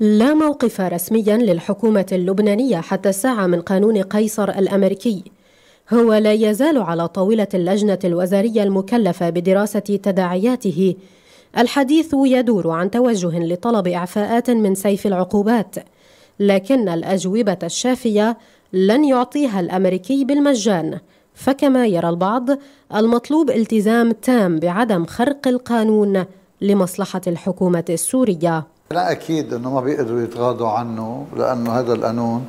لا موقف رسميا للحكومة اللبنانية حتى الساعة من قانون قيصر الأمريكي. هو لا يزال على طاولة اللجنة الوزارية المكلفة بدراسة تداعياته. الحديث يدور عن توجه لطلب إعفاءات من سيف العقوبات، لكن الأجوبة الشافية لن يعطيها الأمريكي بالمجان، فكما يرى البعض المطلوب التزام تام بعدم خرق القانون لمصلحة الحكومة السورية. لا، أكيد أنه ما بيقدروا يتغاضوا عنه، لأنه هذا القانون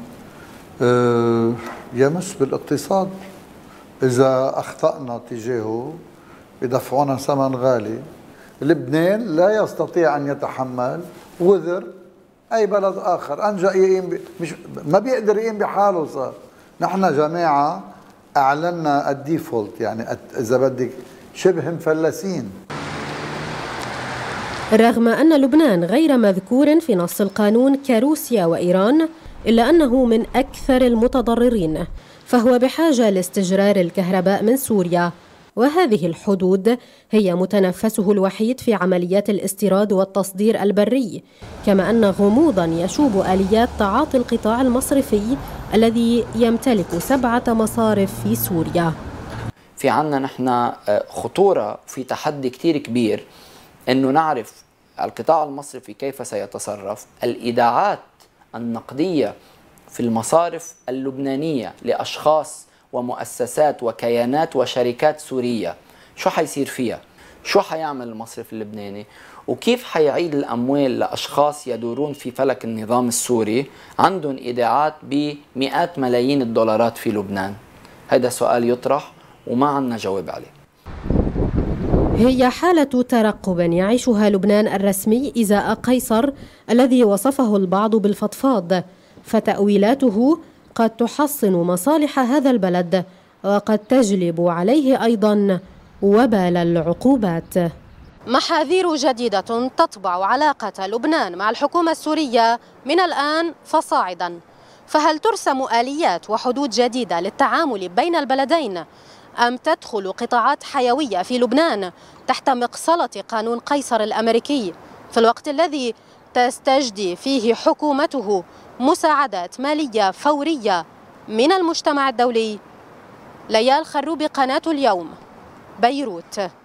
يمس بالاقتصاد. إذا أخطأنا تجاهه يدفعونا ثمن غالي. لبنان لا يستطيع أن يتحمل وزر أي بلد آخر أنجأ يقيم ما بيقدر يقيم بحاله. صار نحن جماعة أعلنا الديفولت، يعني إذا بدك شبه مفلسين. رغم أن لبنان غير مذكور في نص القانون كروسيا وإيران، إلا أنه من أكثر المتضررين، فهو بحاجة لاستجرار الكهرباء من سوريا، وهذه الحدود هي متنفسه الوحيد في عمليات الاستيراد والتصدير البري، كما أن غموضا يشوب آليات تعاطي القطاع المصرفي الذي يمتلك 7 مصارف في سوريا. في عنا نحن خطورة في تحدي كتير كبير أنه نعرف القطاع المصرفي كيف سيتصرف. الإيداعات النقدية في المصارف اللبنانية لأشخاص ومؤسسات وكيانات وشركات سورية، شو حيصير فيها؟ شو حيعمل المصرف اللبناني؟ وكيف حيعيد الأموال لأشخاص يدورون في فلك النظام السوري عندهم إيداعات بمئات ملايين الدولارات في لبنان؟ هذا سؤال يطرح وما عنا جواب عليه. هي حالة ترقب يعيشها لبنان الرسمي إزاء قيصر الذي وصفه البعض بالفضفاض، فتأويلاته قد تحصن مصالح هذا البلد وقد تجلب عليه أيضا وبال العقوبات. محاذير جديدة تطبع علاقة لبنان مع الحكومة السورية من الآن فصاعدا، فهل ترسم آليات وحدود جديدة للتعامل بين البلدين، أم تدخل قطاعات حيوية في لبنان تحت مقصلة قانون قيصر الأمريكي في الوقت الذي تستجدي فيه حكومته مساعدات مالية فورية من المجتمع الدولي؟ ليال خروبي، قناة اليوم، بيروت.